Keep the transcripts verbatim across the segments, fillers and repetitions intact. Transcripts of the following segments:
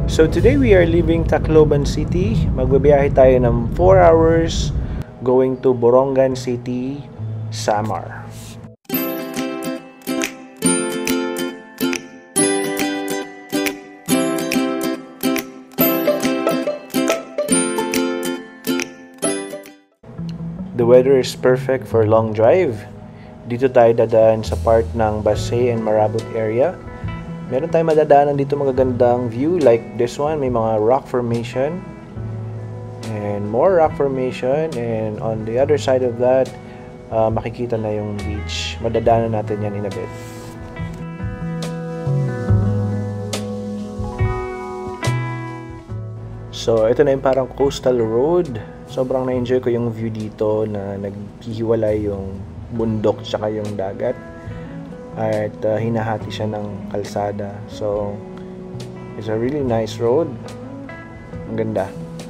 So today we are leaving Tacloban City. Magbabiyahe tayo ng four hours going to Borongan City, Samar. The weather is perfect for long drive. Dito tayo dadaan sa part ng Paseo and Marabot area. Meron tayong madadaanan dito magagandang view like this one. May mga rock formation and more rock formation, and on the other side of that uh, makikita na yung beach. Madadaanan natin yan in a bit. So ito na yung parang coastal road. Sobrang na-enjoy ko yung view dito na naghihiwalay yung bundok tsaka yung dagat. At uh, hinahati siya ng kalsada. So it's a really nice road. Ang ganda.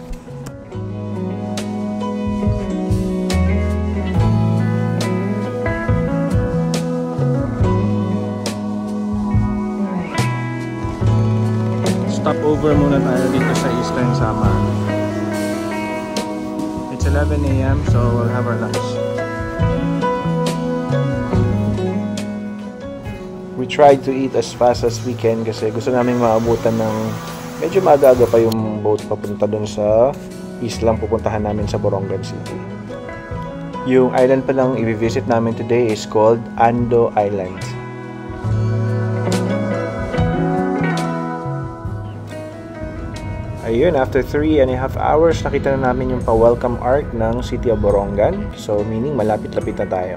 Stop over muna tayo dito sa Eastern Samar. It's eleven A M so we'll have our lunch. We tried to eat as fast as we can kasi gusto naming maabutan ng medyo maaga-aga pa yung boat papunta dun sa islang pupuntahan namin sa Borongan City. Yung island pa lang i-visit namin today is called Ando Island. Ayun, after three and a half hours, nakita na namin yung pa-welcome arc ng City of Borongan. So, meaning malapit-lapit na tayo.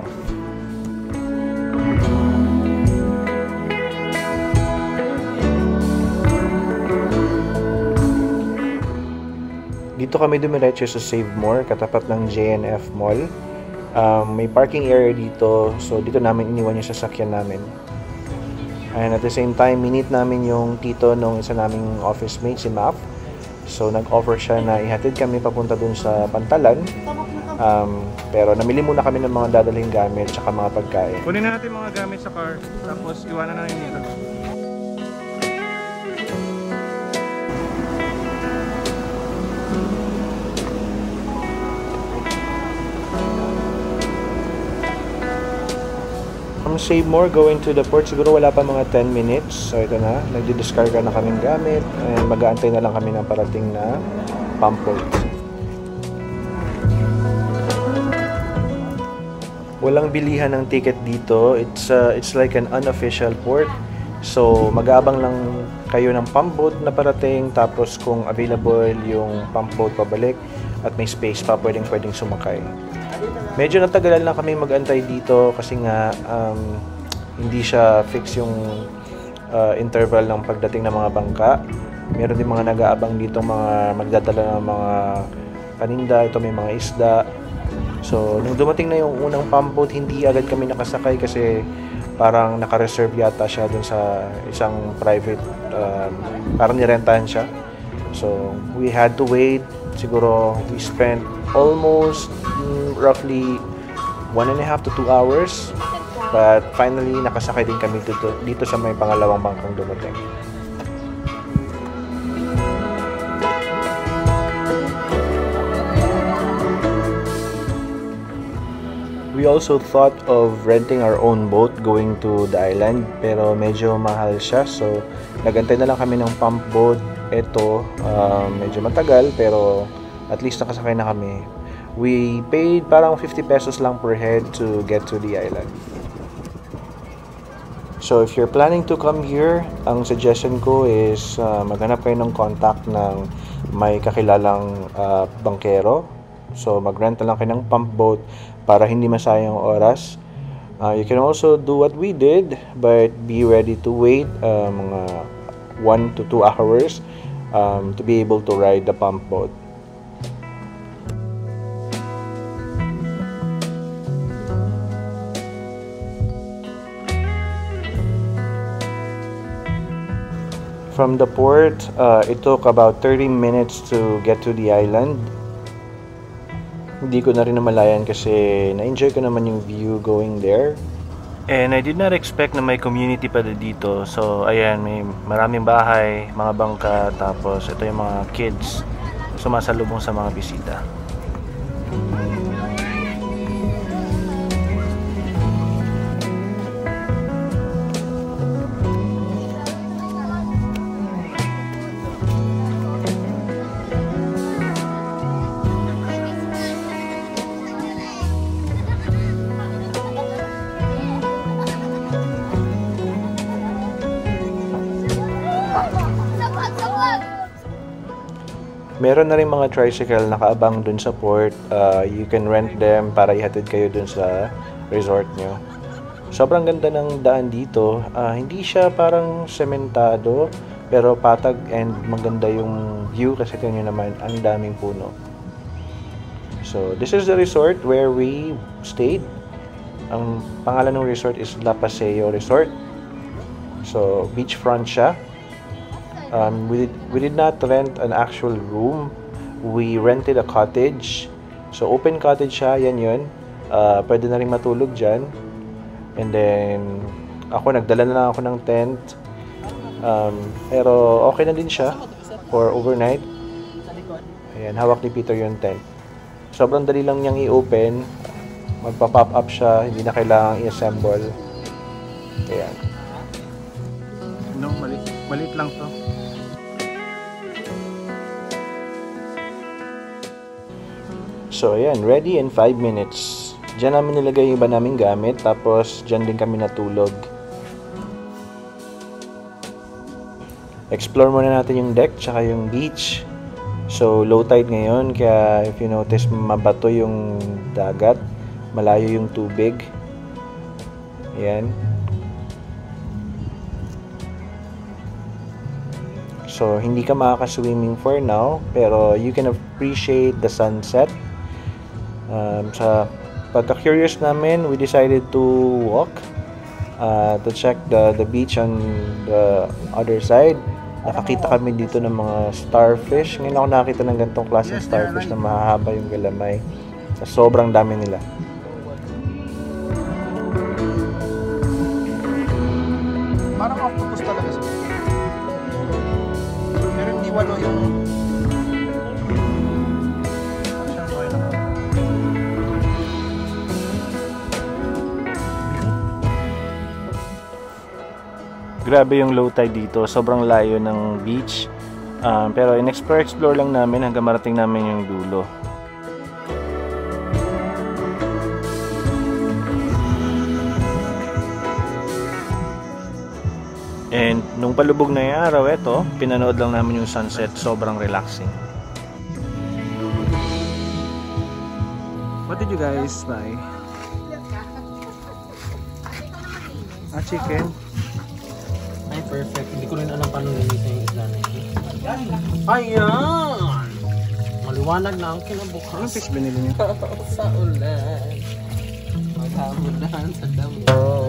Dito kami dumiretso sa Save More, katapat ng J N F Mall. Um, may parking area dito, so dito namin iniwan yung sasakyan namin. And at the same time, minute namin yung tito nung isa naming office mate, si Map. So nag-offer siya na ihatid kami papunta dun sa Pantalan. Um, pero namili muna kami ng mga dadalhin gamit tsaka mga pagkain. Kunin na natin mga gamit sa car, tapos iwanan na natin dito. From Save More going to the port, siguro wala pa mga ten minutes. So ito na, nagdi-discarga na kaming gamit and mag-aantay na lang kami ng parating na pump boat. Walang bilihan ng ticket dito. It's uh, it's like an unofficial port. So mag-aabang lang kayo ng pump boat na parating, tapos kung available yung pump boat pabalik at may space pa, pwedeng pwedeng sumakay. Medyo natagalan lang kami mag-antay dito kasi nga um, hindi siya fix yung uh, interval ng pagdating ng mga bangka. Meron din mga nag-aabang dito, mga magdadala ng mga paninda. Ito may mga isda. So nung dumating na yung unang pump boat, hindi agad kami nakasakay kasi parang naka-reserve yata siya dun sa isang private, uh, parang nirentahan siya. So we had to wait. Siguro we spent almost mm, roughly one and a half to two hours, but finally nakasakay din kami dito, dito sa may pangalawang bangkang dumating. We also thought of renting our own boat going to the island, pero medyo mahal siya, so nagantay na lang kami ng pump boat. Ito, uh, medyo matagal pero at least nakasakay na kami. We paid parang fifty pesos lang per head to get to the island. So if you're planning to come here, ang suggestion ko is uh, maghanap kayo ng contact ng may kakilalang uh, bangkero. So mag-rent na lang kayo ng pump boat para hindi masayang oras. Uh, you can also do what we did, but be ready to wait uh, mga one to two hours um, to be able to ride the pump boat. From the port, uh, it took about thirty minutes to get to the island. Hindi ko na rin namalayan kasi na-enjoy ko naman yung view going there. And I did not expect na may community pa dito. So, ayan, may maraming bahay, mga bangka, tapos ito yung mga kids sumasalubong sa mga bisita. Meron na rin mga tricycle nakaabang dun sa port. Uh, you can rent them para ihatid kayo dun sa resort nyo. Sobrang ganda ng daan dito. Uh, hindi siya parang sementado, pero patag and maganda yung view kasi tingnan nyo naman, ang daming puno. So, this is the resort where we stayed. Ang pangalan ng resort is La Paseo Resort. So, beachfront siya. Um, we, did, we did not rent an actual room. We rented a cottage. So, open cottage siya. Yan yun. Uh, pwede na rin matulog dyan. And then, ako, nagdala na lang ako ng tent. Um, pero, okay na din siya for overnight. Ayan, hawak ni Peter yung tent. Sobrang dali lang niyang i-open. Magpa-pop up siya. Hindi na kailangang i-assemble. Ayan. No, malit, malit lang to. So, ayan, ready in five minutes. Diyan namin nilagay yung iba naming gamit, tapos diyan din kami natulog. Explore muna natin yung deck, tsaka yung beach. So, low tide ngayon, kaya if you notice, mabato yung dagat. Malayo yung tubig. Ayan. So, hindi ka makaka-swimming for now, pero you can appreciate the sunset. Um, sa pagka-curious namin, we decided to walk uh, to check the, the beach on the other side. Nakakita kami dito ng mga starfish. Ngayon ako nakakita ng ganitong klaseng starfish na mahahaba yung galamay. Sobrang dami nila. Parang octopus talaga siya. Pero hindi walo yung... Grabe yung low tide dito. Sobrang layo ng beach. Um, pero in-explore-explore lang namin hanggang marating namin yung dulo. And nung palubog na yung araw, eto, pinanood lang namin yung sunset. Sobrang relaxing. What did you guys buy? Ah, chicken. Ay, perfect. Hindi ko rin alam paano linisin yung isla na ito. Ayan! Maliwanag na ang kinabukas. Anong fish binili niyo? Sa ulan. Maghamulan sa damo.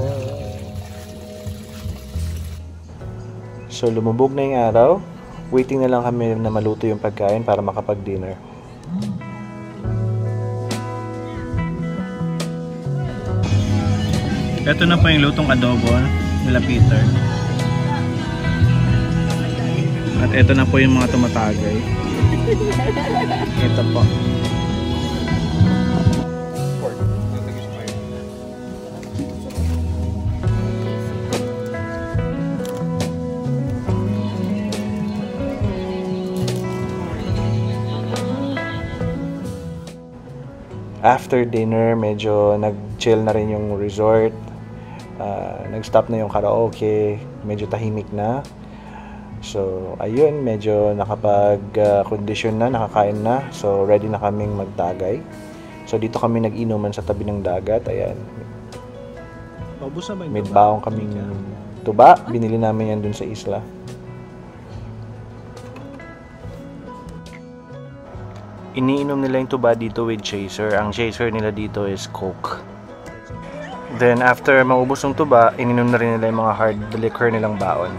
So, lumubog na yung araw. Waiting na lang kami na maluto yung pagkain para makapag-dinner. Ito na po yung lutong adobo nila Peter. At ito na po yung mga tumatagay. Ito po. After dinner, medyo nag-chill na rin yung resort. Uh, nag-stop na yung karaoke. Medyo tahimik na. So, ayun, medyo nakapag-condition uh, na, nakakain na. So, ready na kaming magtagay. So, dito kami nag-inuman sa tabi ng dagat. Ayan. May baong kaming tuba. Binili namin yan dun sa isla. Iniinom nila yung tuba dito with chaser. Ang chaser nila dito is Coke. Then, after maubos yung tuba, ininom na rin nila yung mga hard liquor nilang baon.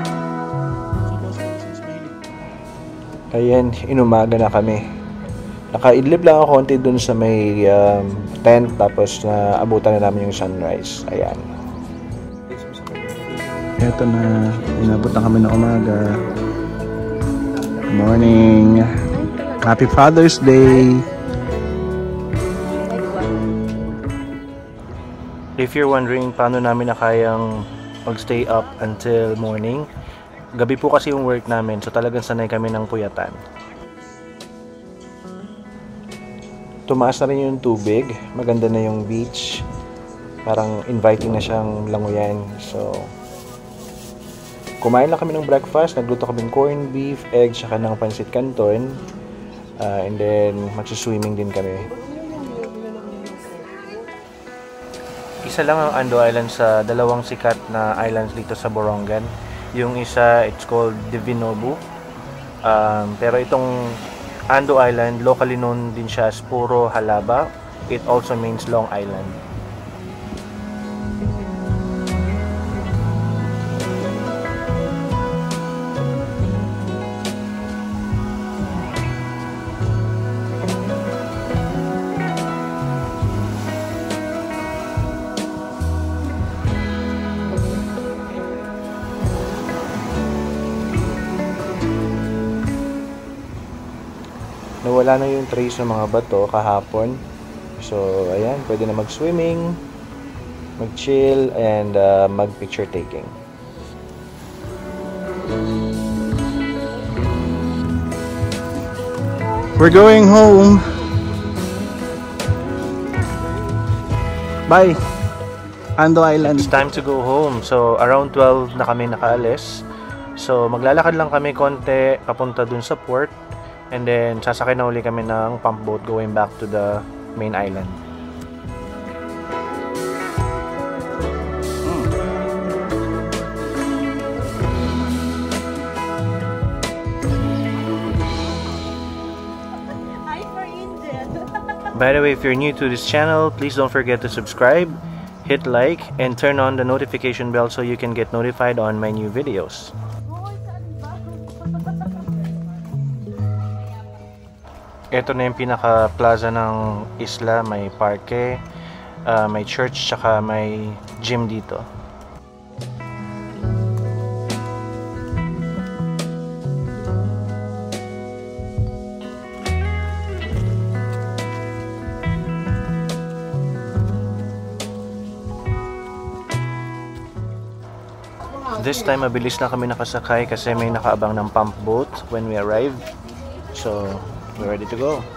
Ayan, inumaga na kami. Nakaidlip lang ako konti dun sa may um, tent, tapos na abutan na namin yung sunrise. Ayan. Eto na, inabot na kami ng umaga. Good morning. Happy Father's Day. If you're wondering paano namin nakayang mag-stay up until morning, gabi po kasi yung work namin, so talagang sanay kami ng puyatan. Tumaas na rin yung tubig, maganda na yung beach, parang inviting na siyang languyan. So kumain lang kami ng breakfast, nagluto kaming corned beef, egg, saka ng pancit canton, uh, and then magsuswimming din kami. Isa lang ang Ando Island sa dalawang sikat na islands dito sa Borongan. Yung isa, it's called Divinobu, um, pero itong Ando Island, locally known din siya as Puro Halaba. It also means Long Island. Nawala na yung trace ng mga bato kahapon. So, ayan, pwede na mag-swimming, mag-chill, and uh, mag-picture taking. We're going home. Bye, Ando Island. It's time to go home. So, around twelve na kami nakaalis. So, maglalakad lang kami konti papunta dun sa port. And then, sasakay na uli kami ng pump boat going back to the main island. Hmm. Hi for Angel. By the way, if you're new to this channel, please don't forget to subscribe, hit like, and turn on the notification bell so you can get notified on my new videos. Ito na yung pinaka-plaza ng isla. May parke, uh, may church, tsaka may gym dito. This time, mabilis na kami nakasakay kasi may nakaabang ng pump boat when we arrived. So, we're ready to go.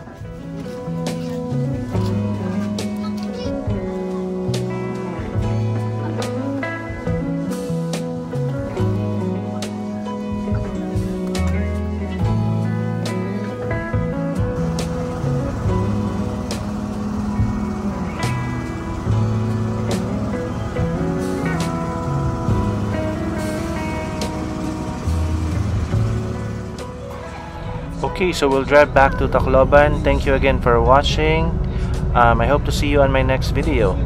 Okay, so we'll drive back to Tacloban. Thank you again for watching. Um, I hope to see you on my next video.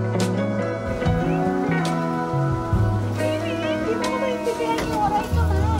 Hindi mo naman yung tigyan yung oray ko na.